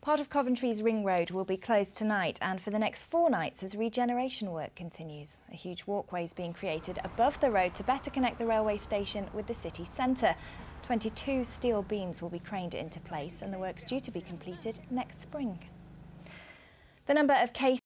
Part of Coventry's Ring Road will be closed tonight and for the next 4 nights as regeneration work continues. A huge walkway is being created above the road to better connect the railway station with the city centre. 22 steel beams will be craned into place and the work's due to be completed next spring. The number of cases